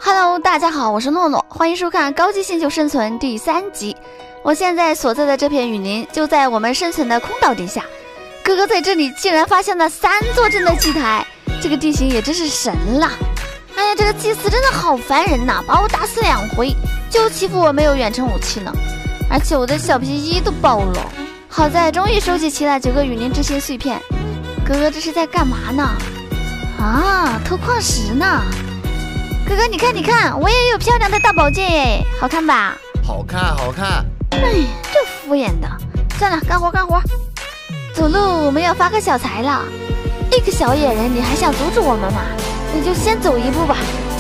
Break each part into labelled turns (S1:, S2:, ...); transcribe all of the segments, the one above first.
S1: Hello， 大家好，我是诺诺，欢迎收看《高级星球生存》第3集。我现在所在的这片雨林就在我们生存的空岛底下。哥哥在这里竟然发现了3座真的祭台，这个地形也真是神了。哎呀，这个祭司真的好烦人呐，把我打死2回，就欺负我没有远程武器呢，而且我的小皮衣都爆了。好在终于收集齐了9个雨林之心碎片。哥哥这是在干嘛呢？啊，偷矿石呢。哥哥，你看，你看，我也有漂亮的大宝剑耶，好看吧？
S2: 好看，好看。
S1: 哎，这敷衍的。算了，干活干活。走路，我们要发个小财了。一个小野人，你还想阻止我们吗？你就先走一步吧。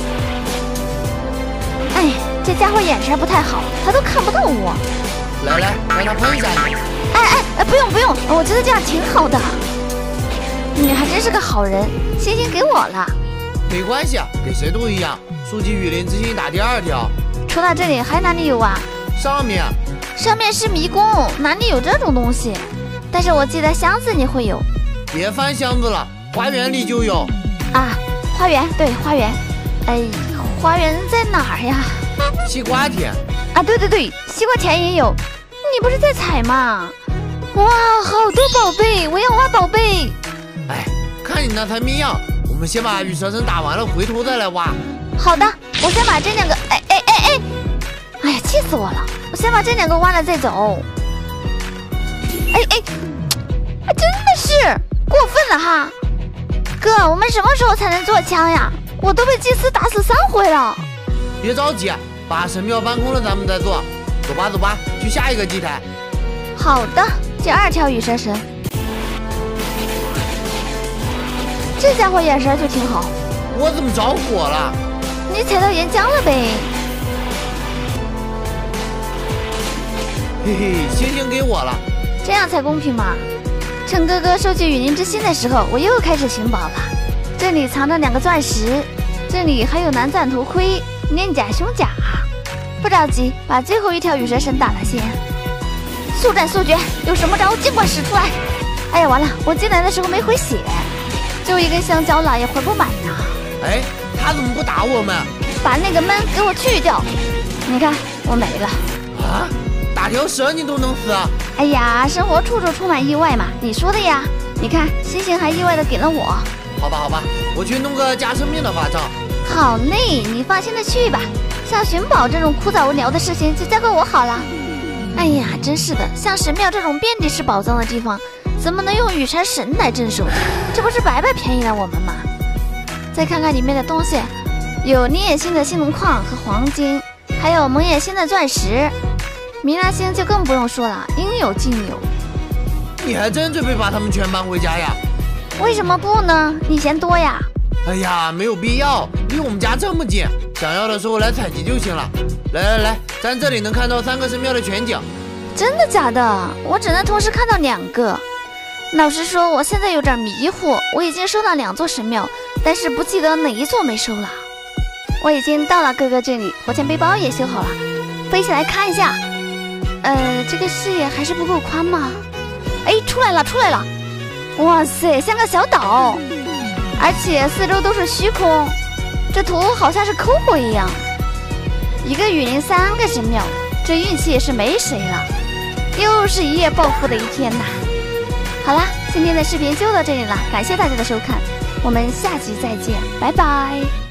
S1: 哎，这家伙眼神不太好，他都看不到我。
S2: 来来，让他喷一下你。
S1: 哎，不用不用，我觉得这样挺好的。你还真是个好人，星星给我了。
S2: 没关系啊，给谁都一样。收集雨林之心打第2条。
S1: 除了这里还哪里有啊？
S2: 上面
S1: 是迷宫，哪里有这种东西？但是我记得箱子里会有。
S2: 别翻箱子了，花园里就有。
S1: 啊，花园，对，花园。哎，花园在哪儿呀？
S2: 西瓜田。
S1: 啊，对对对，西瓜田也有。你不是在采吗？哇，好多宝贝，我要挖宝贝。
S2: 哎，看你那才迷样，我们先把羽蛇神打完了，回头再来挖。好
S1: 的，我先把这2个，哎呀，气死我了！我先把这2个挖了再走。真的是过分了哈！哥，我们什么时候才能做枪呀？我都被祭司打死3回了。
S2: 别着急，把神庙搬空了咱们再做。走吧走吧，去下一个祭台。
S1: 好的，第2条羽蛇神。这家伙眼神就挺好。
S2: 我怎么着火了？
S1: 你踩到岩浆了呗。
S2: 嘿嘿，星星给我了。
S1: 这样才公平嘛。趁哥哥收集雨林之心的时候，我又开始寻宝了。这里藏着2个钻石，这里还有蓝钻头盔、链甲胸甲。不着急，把最后1条羽蛇神打了先。速战速决，有什么招尽管使出来。哎呀，完了，我进来的时候没回血，就1根香蕉了，也回不满呢。
S2: 哎，他怎么不打我们？
S1: 把那个闷给我去掉。你看，我没了。
S2: 啊，打条蛇你都能死？
S1: 哎呀，生活处处充满意外嘛，你说的呀。你看，星星还意外的给了我。
S2: 好吧好吧，我去弄个加生命的法杖。
S1: 好嘞，你放心的去吧。像寻宝这种枯燥无聊的事情就交给我好了。哎呀，真是的，像神庙这种遍地是宝藏的地方，怎么能用羽蛇神来镇守？这不是白白便宜了我们吗？再看看里面的东西，有烈焰星的星龙矿和黄金，还有蒙眼星的钻石。弥拉星就更不用说了，应有尽有。
S2: 你还真准备把他们全搬回家呀？
S1: 为什么不呢？你嫌多呀？
S2: 哎呀，没有必要，离我们家这么近，想要的时候来采集就行了。来，咱这里能看到3个神庙的全景。
S1: 真的假的？我只能同时看到2个。老实说，我现在有点迷糊，我已经收到2座神庙，但是不记得哪一座没收了。我已经到了哥哥这里，火箭背包也修好了，飞起来看一下。这个视野还是不够宽吗？哎，出来了！哇塞，像个小岛，而且4周都是虚空，这图好像是抠过一样。1个雨林3个神庙，这运气也是没谁了。又是一夜暴富的一天呐！好啦，今天的视频就到这里了，感谢大家的收看，我们下集再见，拜拜。